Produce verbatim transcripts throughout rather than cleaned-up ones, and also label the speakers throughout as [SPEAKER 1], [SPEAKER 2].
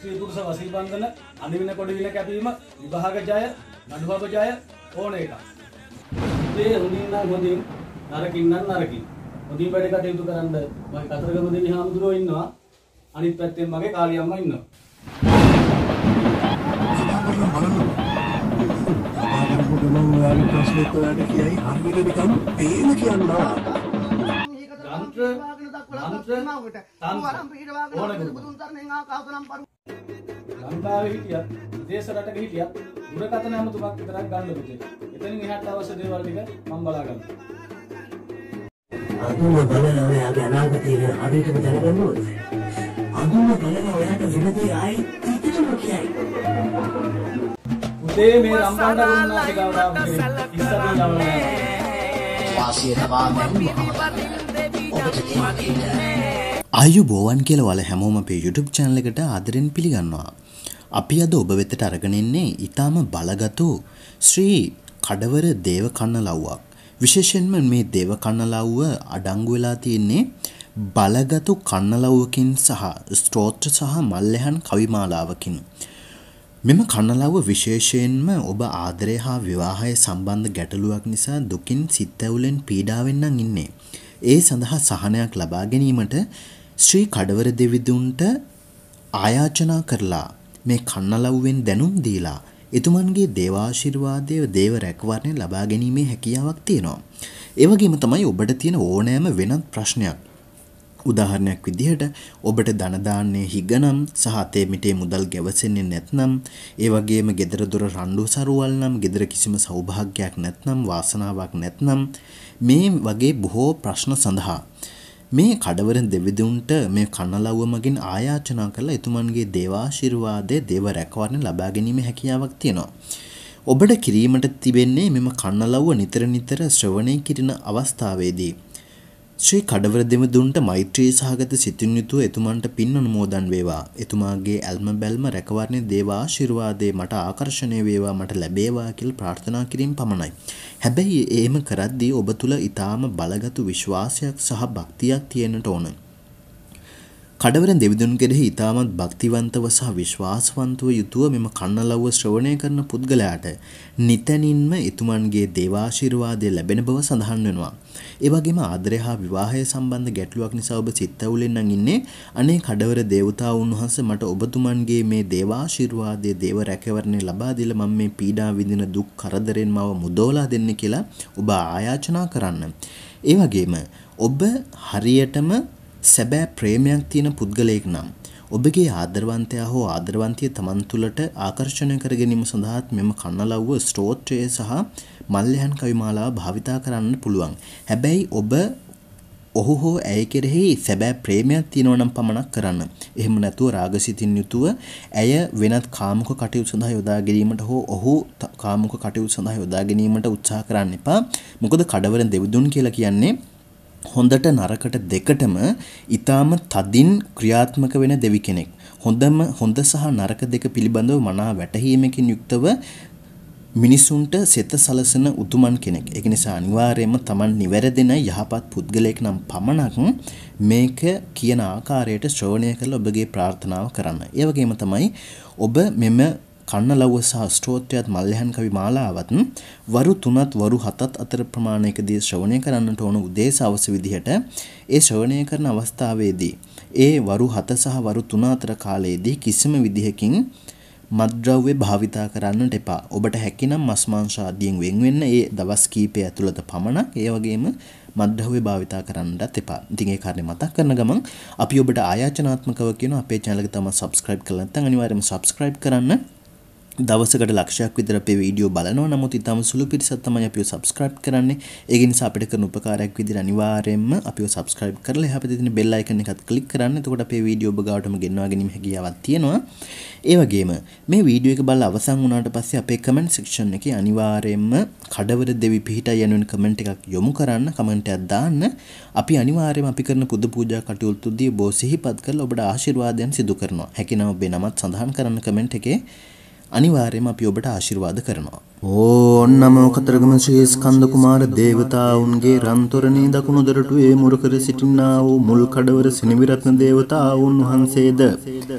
[SPEAKER 1] ස්ත්‍රී පුරුෂ වසී බන්ධන අනිවින කොඩි වින කැපීම විභාග ජය නඩුවක ජය ඕන එකක්. මේ හොඳින් නම් හොඳින් නරකින් නම් නරකින් හොඳින් වැඩ කටයුතු කරන්න මම කතරගම දෙවි හාමුදුරුවෝ ඉන්නවා. අනිත් පැත්තෙන් මගේ කාලියම්මා ඉන්නවා.
[SPEAKER 2] මම ඔයාලට ප්‍රශ්නෙත් ඔයාලට කියයි හරියට නිකන් පේන කියනවා.
[SPEAKER 1] යන්ත්‍ර යන්ත්‍ර ලංකාවේ හිටියත් විදේශ රටක හිටියත් දුරකථන ඇමතුමක් විතරක් ගන්න පුතේ. එතනින් එහාට අවශ්‍ය දේවල් ටික මම බලා ගන්නවා.
[SPEAKER 2] අදුම බලන ඔයාගේ අනාගතය හරියටම දැනගන්න ඕනේ. අදුම බලන ඔයාට විනදී ආයි පිටිටම කියයි.
[SPEAKER 1] පුතේ මේ රම්බණ්ඩ ගුණනාථ ගාවට ඉස්සරහින් යවනවා.
[SPEAKER 2] වාසිය තබා
[SPEAKER 3] ආයුබෝවන් කියලා වල හැමෝම අපේ YouTube channel එකට ආදරෙන් පිළිගන්නවා. අපි අද ඔබ වෙතට අරගෙන ඉන්නේ ඊටාම බලගතු ශ්‍රී කඩවර දේව කන්නලව්වක්. විශේෂයෙන්ම මේ දේව කන්නලව්ව අඩංගු වෙලා තියෙන්නේ බලගතු කන්නලව්වකින් සහ ස්තෝත්‍ර සහ මල්ලෙහන් කවිමාලාවකින්. මෙම කන්නලව්ව විශේෂයෙන්ම ඔබ ආදරය හා විවාහය සම්බන්ධ ගැටලුවක් නිසා දුකින් සිත් ඇවුලෙන් පීඩාවෙන් නම් ඉන්නේ. ඒ සඳහා සහනයක් ලබා ගැනීමට ශ්‍රී කඩවර දෙවිඳුන්ට ආයාචනා කරලා මේ කන්නලව්වෙන් දැනුම් දීලා එතුමන්ගේ දේවාශිර්වාදය දේව රැකවරණය ලබා ගැනීමේ හැකියාවක් තියෙනවා. ඒ වගේම තමයි ඔබට තියෙන ඕනෑම වෙනත් ප්‍රශ්නයක්. උදාහරණයක් විදිහට ඔබට ධන දාන්නේ හිගනම් සහ අතේ මිටේ මුදල් ගැවසෙන්නේ නැත්නම්, ඒ වගේම gedara dora රණ්ඩු සරුවල් නම්, gedara කිසිම සෞභාග්‍යයක් නැත්නම්, වාසනාවක් නැත්නම්, මේ වගේ බොහෝ ප්‍රශ්න සඳහා මේ කඩවර දෙවිඳුන්ට මේ කන්නලව්ව මගින් ආයාචනා කරලා එතුමන්ගේ දේවාශිර්වාදයේ දේව රැකවරණය ලබා ගැනීමේ හැකියාවක් තියෙනවා. ඔබට කිරීමට තිබෙන්නේ මෙම කන්නලව්ව නිතර නිතර ශ්‍රවණය කිරීම අවස්ථාවේදී ශ්‍රී කඩවර දෙවිඳුන්ට මෛත්‍රී සහගත සිතින් යුතුව එතුමන්ට පින් අනුමෝදන් වේවා. එතුමාගේ ඇල්ම බැල්ම රැකවරණය දේවාශිර්වාදයේ මට ආකර්ෂණය වේවා, මට ලැබේවා කියලා ප්‍රාර්ථනා කිරීම පමණයි. හැබැයි එහෙම කරද්දී ඔබ තුල ඊටාම බලගතු විශ්වාසයක් සහ භක්තියක් තියෙන්නට ඕන. කඩවර දෙවිඳුන් කෙරෙහි ඊටමත් භක්තිවන්තව සහ විශ්වාසවන්තව යුතුව මෙම කන්නලව්ව ශ්‍රවණය කරන පුද්ගලයාට නිතනින්ම එතුමන්ගේ දේවාශිර්වාදය ලැබෙන බව සඳහන් වෙනවා. ඒ වගේම ආදරය හා විවාහය සම්බන්ධ ගැටලුවක් නිසා ඔබ සිත් ඇවුලෙන් නම් ඉන්නේ. අනේ කඩවර දේවතාවුන් වහන්සේ මට ඔබතුමන්ගේ මේ දේවාශිර්වාදයේ දේව රැකවරණය ලබා දීලා මම මේ පීඩා විඳින දුක් කරදරෙන් මව මුදවලා දෙන්න කියලා ඔබ ආයාචනා කරන්න. ඒ වගේම ඔබ හරියටම සැබෑ ප්‍රේමයක් තියෙන පුද්ගලයෙක් නම් ඔබගේ ආදරවන්තයා හෝ ආදරවන්තිය තමන් තුළට ආකර්ෂණය කර ගැනීම සඳහා මෙම කන්නලව්ව ස්තෝත්‍රය සහ මල්ලෙහන් කවිමාලාව භාවිතා කරන්න පුළුවන්. හැබැයි ඔබ ඔහු හෝ ඇය කෙරෙහි සැබෑ ප්‍රේමයක් තියෙනවා නම් පමණක් කරන්න. එහෙම නැතුව රාගසිතින් යුතුව ඇය වෙනත් කාමුක කටයුතු සඳහා යොදා ගැනීමට හෝ ඔහු කාමුක කටයුතු සඳහා යොදා ගැනීමට උත්සාහ කරන්න එපා. මොකද කඩවර දෙවිඳුන් කියලා කියන්නේ හොඳට නරකට දෙකටම ඊටාම තදින් ක්‍රියාත්මක වෙන දෙවි කෙනෙක්. හොඳම හොඳ සහ නරක දෙක පිළිබඳව මනා වැටහීමකින් යුක්තව මිනිසුන්ට සෙත සලසන උතුමන් කෙනෙක්. ඒක නිසා අනිවාර්යයෙන්ම Taman නිවැරදින යහපත් පුද්ගලයෙක් නම් පමණක් මේක කියන ආකාරයට ශ්‍රවණය කරලා ඔබගේ ප්‍රාර්ථනාව කරන්න. ඒ වගේම තමයි ඔබ මෙම කන්නලව්ව සහ ස්තෝත්‍රයත් මල්ලෙහන් කවි මාලාවත් වරු තුනත් වරු හතත් අතර ප්‍රමාණයකදී ශ්‍රවණය කරන්නට ඕන උදේ සවස විදිහට. ඒ ශ්‍රවණය කරන අවස්ථාවේදී ඒ වරු හත සහ වරු තුන අතර කාලයේදී කිසිම විදිහකින් මත්ද්‍රව්‍ය භාවිතා කරන්නට එපා. ඔබට හැකිනම් මස් මාංශ ආදියෙන් වෙන් වෙන්න ඒ දවස් කීපය ඇතුළත පමණක්. ඒ වගේම මත්ද්‍රව්‍ය භාවිතා කරන්නත් එපා. ඉතින් ඒ කාරණේ මතක් කරන ගමන් අපි ඔබට ආයාචනාත්මකව කියන අපේ channel එක තමයි subscribe කරලා නැත්නම් අනිවාර්යයෙන්ම subscribe කරන්න. දවසකට ලක්ෂයක් විතර අපේ වීඩියෝ බලනවා. නමුත් ඊටම සුළු පිරිසක් තමයි අපිව subscribe කරන්නේ. ඒක නිසා අපිට කරන උපකාරයක් විදිහට අනිවාර්යයෙන්ම අපිව subscribe කරලා එහා පැත්තේ තියෙන bell icon එකත් click කරන්න. එතකොට අපේ වීඩියෝ ඔබ ගාවටම ගෙන්වා ගැනීම හැකියාවක් තියෙනවා. ඒ වගේම මේ වීඩියෝ එක බලලා අවසන් වුණාට පස්සේ අපේ comment section එකේ අනිවාර්යයෙන්ම කඩවර දෙවි පිහිටයි යනුවෙන් comment එකක් යොමු කරන්න, comment එකක් දාන්න. අපි අනිවාර්යයෙන්ම අපි කරන පුද පූජා කටයුතුදී ඔබ සිහිපත් කරලා ඔබට ආශිර්වාදයන් සිදු කරනවා. හැකිනම් ඔබේ නමත් සඳහන් කරන්න comment එකේ. අනිවාර්යයෙන්ම අපි ඔබට ආශිර්වාද කරනවා. ඕන් නමෝ කතරගම ශ්‍රී ස්කන්ධ කුමාර දේවතාවුන්ගේ රන්තොරණේ දකුණු දොරටුවේ මුර කර සිටිනා වූ මුල් කඩවර සිනවිරත්න දේවතාවුන් වහන්සේද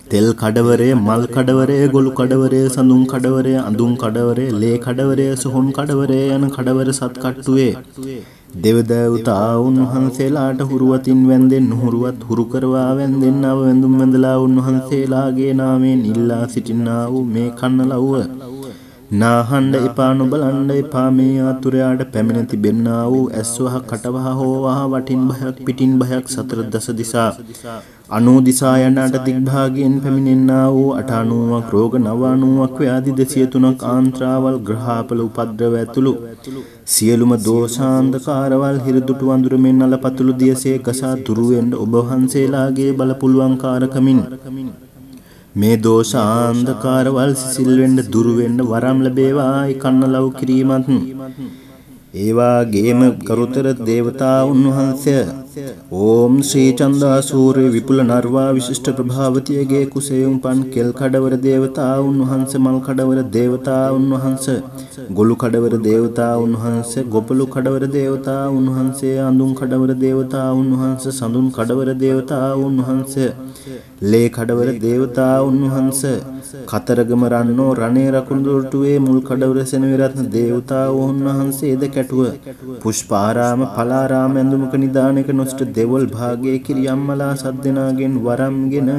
[SPEAKER 3] තෙල් කඩවරේ, මල් කඩවරේ, ගොළු කඩවරේ, සඳුන් කඩවරේ, අඳුන් කඩවරේ, ලේ කඩවරේ, සොහොන් කඩවරේ යන කඩවර සත් කට්ටුවේ දෙවදෑවතා උන්වහන්සේලාට හුරුවතින් වැන්දෙන් නුහුරුවත් හුරු කරවා වැන්දෙන් නව වැඳුම් වැඳලා උන්වහන්සේලාගේ නාමයෙන් ඉල්ලා සිටින්නා වූ මේ කන්නලව්ව නාහණ්ඩ එපා නොබලණ්ඩ එපා මේ ආතුරයාට පැමිණ තිබෙන්නා වූ ඇස්වහ කටවහ හෝවහ වටින් භයක් පිටින් භයක් සතර දස දිසා අනූ දිසා යනට දිග්භාගයෙන් පැමිණෙන්නා වූ අටානුවක් රෝග නවානුවක් ව්‍යාධි දෙසිය තුනක් ආන්ත්‍රාවල් ග්‍රහාපල උපද්‍රව ඇතුළු සියලුම දෝෂාන්ධකාරවල් හිරිදුටු වඳුරමින් අලපතුළු දියසේ ගසා දුරුවෙන්ඩ ඔබ වහන්සේලාගේ බල පුළුවන්කාරකමින් මේ දෝෂාන්ධකාරවල් සිසිල්වෙන්ඩ දුරුවෙන්ඩ වරම් ලැබේවායි කන්නලව් කිරීමත් ඒවාගේම කරුතර දේවතා උන්වහන්සේ ඕම් ශ්‍රී චන්දා සූර්ය විපුල නර්වා විශිෂ්ට ප්‍රභාවතියගේ කුසෙයුම් පන් කෙල් කඩවර දේවතා උන්වහන්සේ මල් කඩවර දේවතා උන්වහන්සේ ගොළු කඩවර දේවතා උන්වහන්සේ ගොපලු කඩවර දේවතා උන්වහන්සේ අඳුන් කඩවර දේවතා උන්වහන්සේ සඳුන් කඩවර දේවතා උන්වහන්සේ ලේ කඩවර දේවතා උන්වහන්සේ කතරගම රන්නෝ රණේ රකුණුදුටුවේ මුල් කඩවර සෙනවිරත්න දේවතා උන්වහන්සේද කැටුව පුෂ්පාරාම පලාරාම ඇඳුමක නිදානක නොසිට දෙවල් භාගයේ කිරියම්මලා සද්දෙනාගෙන් වරම්ගෙන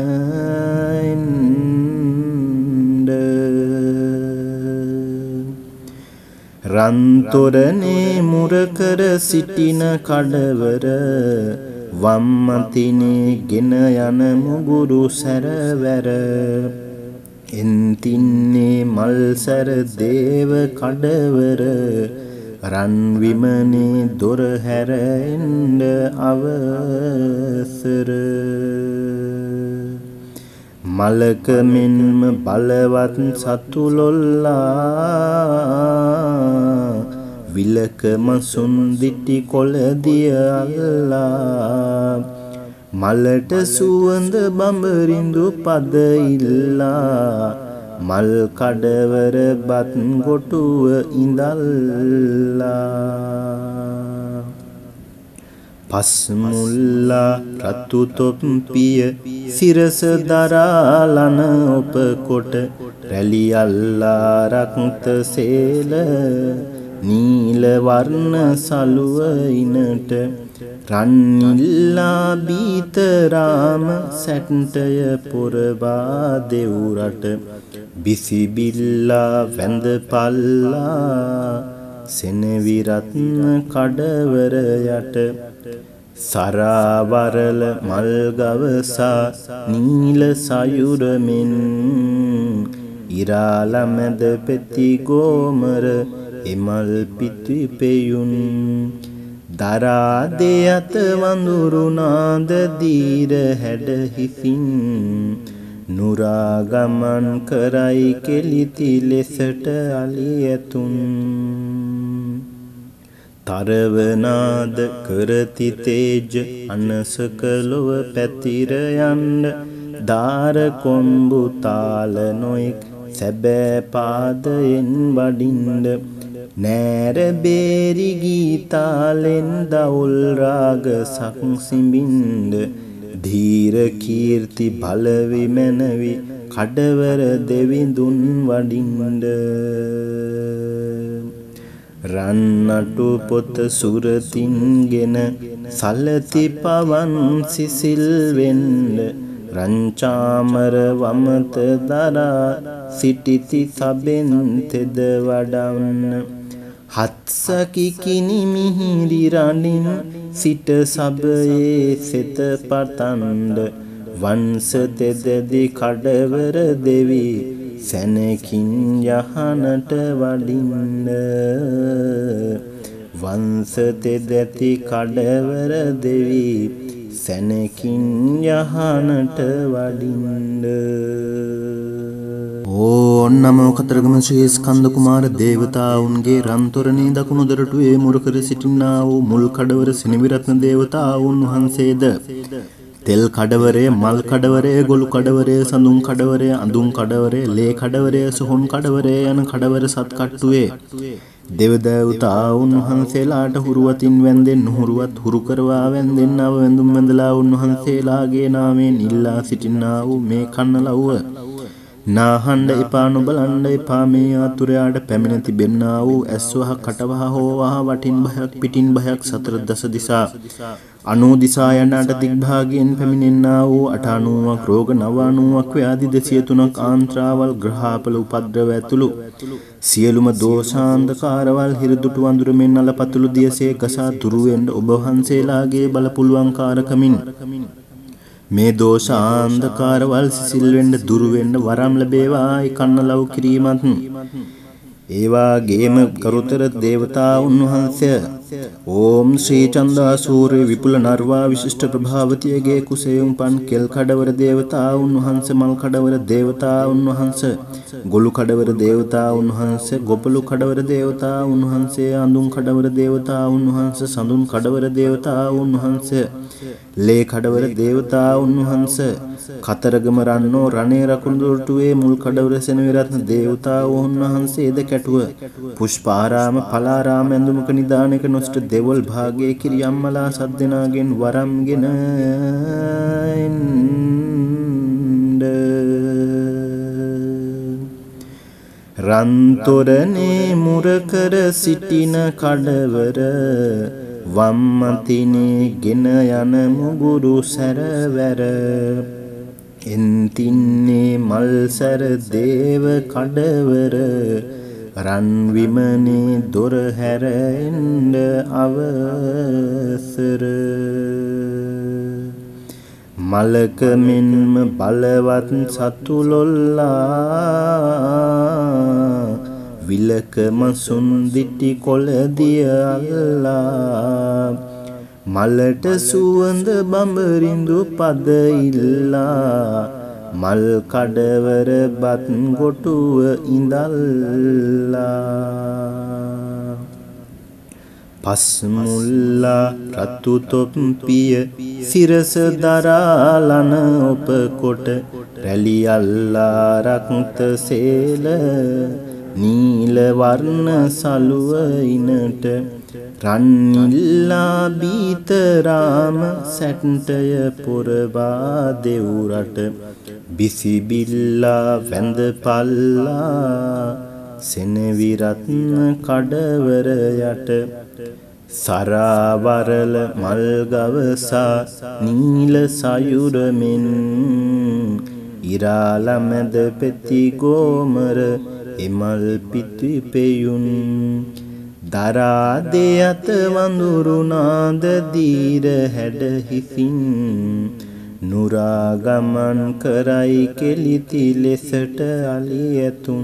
[SPEAKER 3] රන්තොරනේ මුරකර සිටින කඩවර වම්මතිනේ ගෙන යන මුගුරු සැරවැර එන්තින්නේ මල්සැර දේව කඩවර රන්විමනේ දොර හැරෙන්ඩ අවසර මලක මෙන්ම බලවත් සතුලොල්ලා විලක මසුන් දිටි කොළදිය අල්ලා මලට සුවඳ බඹරිඳු පද ඉල්ලා මල් කඩවර බත් ගොටුව ඉඳල්ලා පස්මුල්ලා රතු තොප්පිය සිරස දරාලන ඔප කොට රැලි අල්ලා රක්ත සේල නීල වර්ණ සලුව ඉනට රන්නිල්ලා බීතරාම සැට්ටය පොරවා දෙවුරට බිසිබිල්ලා වැඳ පල්ලා සෙනවිරත්න කඩවර යට සරාවරල මල්ගවසා නීල සයුරමින් ඉරාලමැද පෙති ගෝමර එමල් පිති පෙයුන් දරා දෙයත වඳුරුනාද දීර හැඩ හිසින් නුරාගමන් කරයි කෙලිති ලෙසට අලියතුන් තරවනාද කරති තේජ අනසක ලොව පැතිර යන්න දාර කොම්බු තාල නොෙක් සැබෑ පාදයෙන් වඩින්ඩ නෑර බේරි ගීතාලෙන් දවුල් රාග සක්සිඹින්ද ධීර කීර්ති බලවි මැනවි කඩවර දෙවිඳුන් වඩින්ඩ රන්නටු පොත සුරතින්ගෙන සලති පවන් සිසිල් වෙන්ඩ රංචාමර වමත දරා සිටිති සබෙන් තෙද වඩන්න හත්සකි කිනි මිහිරි රණින් සිට සබයේ සෙත පතන්ඩ වංස තෙදදි කඩවර දෙවි සැනකින් යහනට වඩින්න වංස තෙදැති කඩවර දෙවි සැනකින් යහනට වඩින්න ඕන් නමෝ කතරගම ශ්‍රී ස්කන්ධ කුමාර දේවතාවුන්ගේ රන්තොරණේ දකුණු දොරටුවේ මුරකර සිටින්නා වූ මුල් කඩවර සිනවිරත්න දේවතාවුන් වහන්සේද තෙල් කඩවරේ මල් කඩවරේ ගොළු කඩවරේ සඳුන් කඩවරේ අඳුන් කඩවරේ ලේ කඩවරේ සොහොන් කඩවරේ යන කඩවර සත් කට්ටුවේ දෙවදෑවතා උන්වහන්සේලාට හුරුවතින් වැන්දෙන් නුහුරුවත් හුරු කරවා වැන්දෙන් නව වැඳුම් වැඳලා උන්වහන්සේලාගේ නාමයෙන් ඉල්ලා සිටින්නා වූ මේ කන්නලව්ව නාහඬ එපා නොබලන්න එපා මේ ආතුරයාට පැමිණ තිබෙන්නා වූ ඇස්වහ කටවහ හෝවහ වටින් භයක් පිටින් භයක් සතර දස දිසා අනූ දිසා යනට දිග්භාගයෙන් පැමිණෙන්නා වූ අටානුවක් රෝග නවානුවක් ව්‍යාධි දෙසිය තුනක් ආන්ත්‍රාවල් ග්‍රහාපල උපද්‍රව ඇතුළු සියලුම දෝෂාන්ධකාරවල් හිරදුටු වඳුරමින් අලපතුළු දියසේ ගසා දුරුවෙන්ඩ ඔබ වහන්සේලාගේ බල පුළුවන්කාරකමින් මේ දෝෂාන්ධකාරවල් සිසිල්වෙන්ඩ දුරුවෙන්ඩ වරම් ලැබේවායි කන්නලව් කිරීමත් ඒවාගේම කරුතර දේවතා උන්වහන්සේ ඕම් ශ්‍රී චන්දා සූර්ය විපුල නර්වා විශිෂ්ට ප්‍රභාවතියගේ කුසෙයුම් පන් කෙල් කඩවර දේවතා උන්වහන්සේ මල් කඩවර දේවතා උන්වහන්සේ ගොළු කඩවර දේවතා උන්වහන්සේ ගොපලු කඩවර දේවතා උන්වහන්සේ අඳුන් කඩවර දේවතා උන්වහන්සේ සඳුන් කඩවර දේවතා උන්වහන්සේ ලේ කඩවර දේවතා උන්වහන්සේ කතරගම රන්නෝ රණේ රකුණු දොරටුවේ මුල් කඩවර සෙනවිරත්න දේවතා උන්වහන්සේද කැටුව පුෂ්පාරාම පලාරාම ඇඳුමක නිදානක නොසිට දෙවල් භාගයේ කිරියම්මලා සද්දෙනාගෙන් වරම්ගෙන එන්ඩ රන්තොරනේ මුරකර සිටින කඩවර වම්මතිනේ ගෙන යන මුගුරු සැරවැර එන්තින්නේ මල්සැර දේව කඩවර රන්විමනේ දොර හැරෙන්ඩ අවසර මලක මෙන්ම බලවත් සතුලොල්ලා විලක මසුන් දිටි කොළදිය අල්ලා මලට සුවඳ බඹරිඳු පද ඉල්ලා මල් කඩවර බත් ගොටුව ඉඳල්ලා පස්මුල්ලා රතු තොප්පිය සිරස දරාලන ඔපකොට රැලි අල්ලා රක්ත සේල නීල වර්ණ සලුව ඉනට රන්නිල්ලා බීතරාම සැට්ටය පොරවා දෙවුරට බිසිබිල්ලා වැඳ පල්ලා සෙනවිරත්න කඩවර යට සරාවරල මල්ගවසා නීල සයුරමින් ඉරාලමැද පෙති ගෝමර එමල් පිති පෙයුන් දරා දෙයත වඳුරුනාද දීර හැඩ හිසින් නුරා ගමන් කරයි කෙලිති ලෙසට අලි ඇතුන්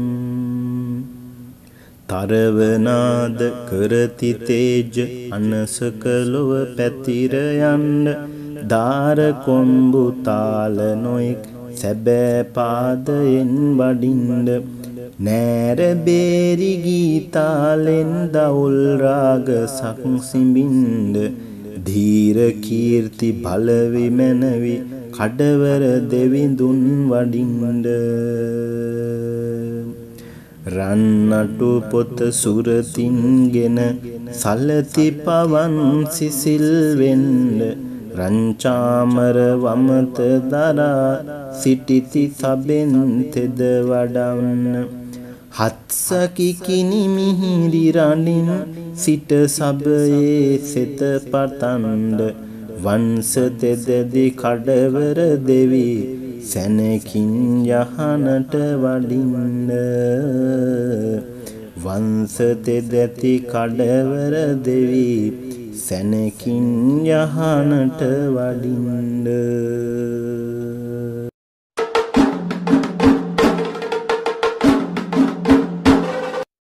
[SPEAKER 3] තරවනාද කරති තේජ අනසක ලොව පැතිර යන්න දාර කොම්බු තාල නොෙක් සැබෑ පාදයෙන් වඩින්ඩ නෑර බේරි ගීතාලෙන් දවුල් රාග සක්සිඹින්ඩ ධීර කීර්ති බලවි මැනවි කඩවර දෙවිඳුන් වඩින්ඩ රන්නටු පොත සුරතින්ගෙන සලති පවන් සිසිල් වෙන්ඩ රංචාමර වමත දරා සිටිති සබෙන් තෙද වඩවන්න හත්සකි කිනි මිහිරි රණින් සිට සබයේ සෙත පතන්ඩ වංස තෙදදි කඩවර දෙවි සැනකින් යහනට වඩින්න වංස තෙදැති කඩවර දෙවි සැනකින් යහනට වඩින්න